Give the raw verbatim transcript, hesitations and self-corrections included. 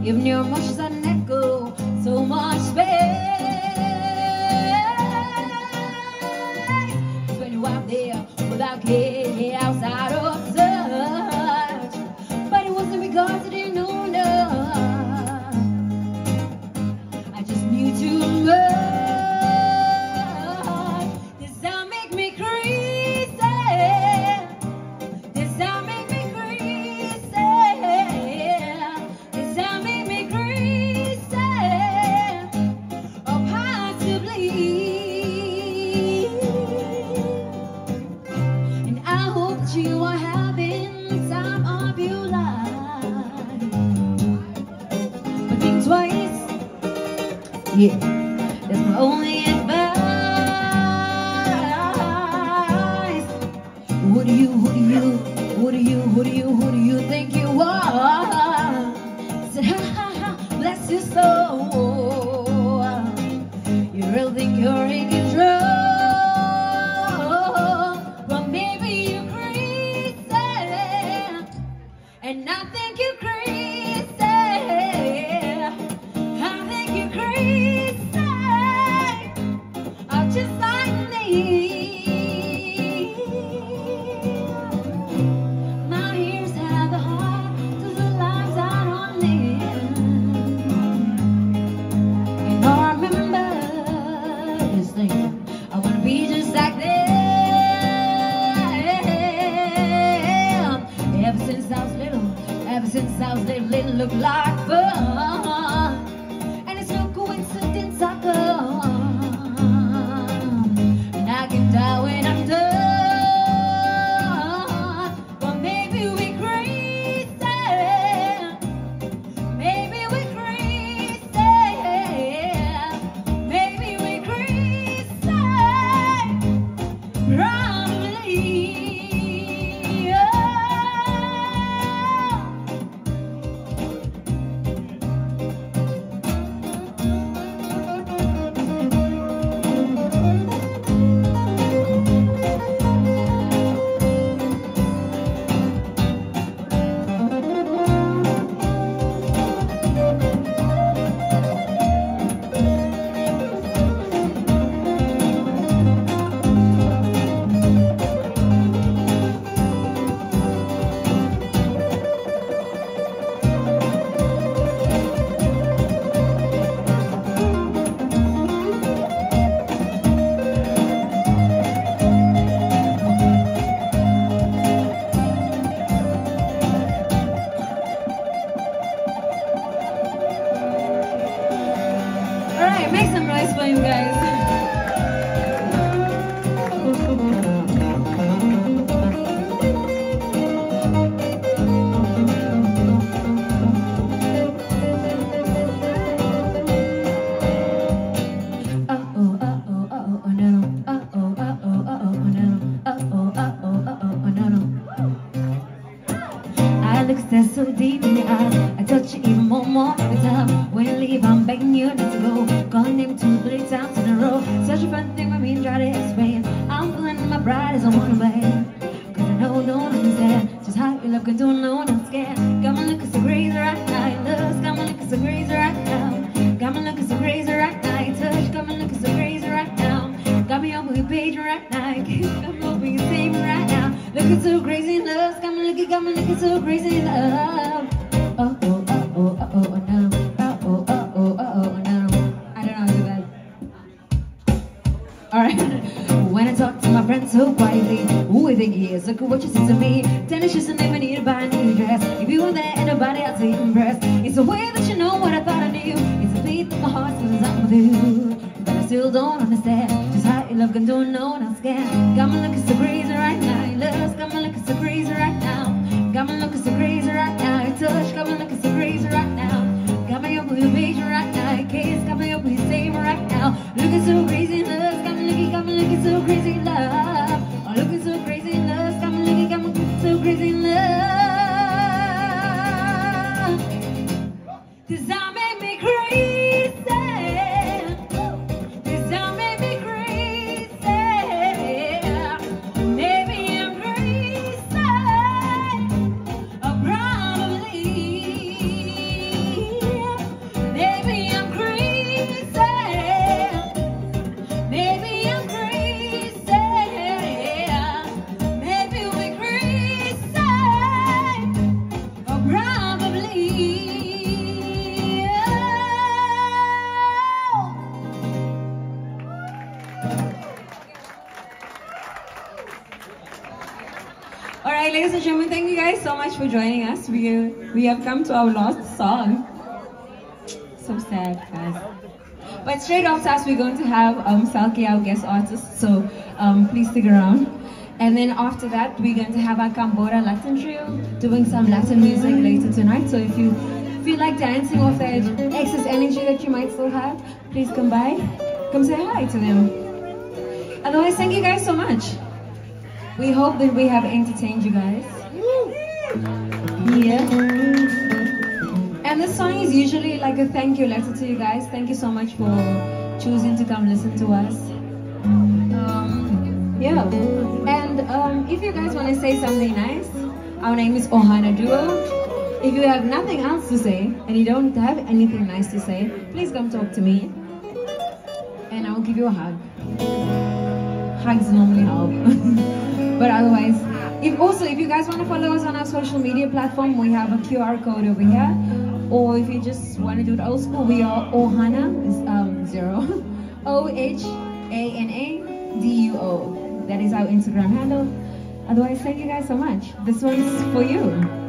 Even your emotions are an echo, so much space. When you're out there without care, outside of touch. But it wasn't because I didn't know enough. I just knew too much. This sound make me crazy. This sound make me crazy. This sound make me crazy. Or possibly. And I hope that you are having the time of your life. But think twice. Yeah, that's my only advice. Who do you, who do you, who do you, who do you, who do you think you are? Said, ha ha ha, bless your soul. You really think you're in control? Well, maybe you're crazy, and I think you're crazy. I think you're crazy. Oh, just like me. My ears have the heart to the lives I don't live. And all I remember is thinking I wanna be just like them. Ever since I was little, ever since I was little, it looked like fun. And it's no coincidence I come. And I can die when I'm done. But maybe we're crazy. Maybe we're crazy. Maybe we're crazy. Probably. Alright, make some noise for you guys. I look so deep in your eyes. I touch you even more, more every time. When you leave, I'm begging you not to go. Calling him two, three times in a row. Such a fun thing for me to try to explain. I'm feeling my pride as I wanna blame. Cause I know, don't understand just how your love can do, no one else can. Got me looking so crazy right now. Your love's got me looking so crazy right now. Got me looking so crazy right now. Your touch got me looking so crazy right now. Got me up on your page right now. Your kiss got me up on your table right now. Looking so crazy in love. Got me looking, got me looking so crazy in love. Oh, oh, oh, oh, oh, oh, no. Oh, oh, oh, oh, oh, no. I don't know how to do that. Alright. When I talk to my friends so quietly, who I think he is, look at what you said to me. Tennis shoes and never need to buy a new dress. If you were there and nobody else to impress. It's the way that you know what I thought I knew. It's a beat in my heart since I'm with you. But I still don't understand just how your love can do, no one else can. Got me looking so crazy right now. Your love's got me looking so crazy right now. Got me looking so crazy right now. Your touch got me looking so crazy right now. Got me up with your page right now. Your kiss got me up with your same right now. Looking so crazy in love. Got me looking, got me looking so crazy in love. Oh, looking so crazy in love. Got me looking, got me looking so crazy in love. This sound make me crazy. This sound make me crazy. Maybe I'm crazy. Or probably. Alright, ladies and gentlemen, thank you guys so much for joining us. We, we have come to our last song. So sad, guys. But straight after us, we're going to have um, Salki, our guest artist, so um, please stick around. And then after that, we're going to have our Cambora Latin trio doing some Latin music later tonight. So if you feel like dancing off that excess energy that you might still have, please come by, come say hi to them. Otherwise, thank you guys so much. We hope that we have entertained you guys. Yeah. And this song is usually like a thank you letter to you guys. Thank you so much for choosing to come listen to us. Um, yeah. And um, if you guys want to say something nice, our name is Ohana Duo. If you have nothing else to say and you don't have anything nice to say, please come talk to me and I'll give you a hug. Hugs normally help. But otherwise, if also if you guys want to follow us on our social media platform, we have a Q R code over here. Or if you just want to do it old school, we are Ohana, is um, zero. O H A N A D U O. That is our Instagram handle. Otherwise, thank you guys so much. This one's for you.